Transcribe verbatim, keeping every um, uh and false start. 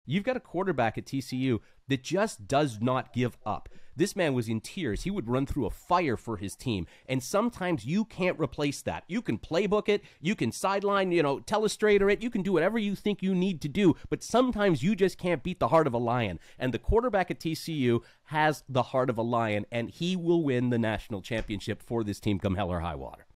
You've got a quarterback at T C U that just does not give up. This man was in tears. He would run through a fire for his team. And sometimes you can't replace that. You can playbook it. You can sideline, you know, telestrator it. You can do whatever you think you need to do. But sometimes you just can't beat the heart of a lion. And the quarterback at T C U has the heart of a lion. And he will win the national championship for this team come hell or high water.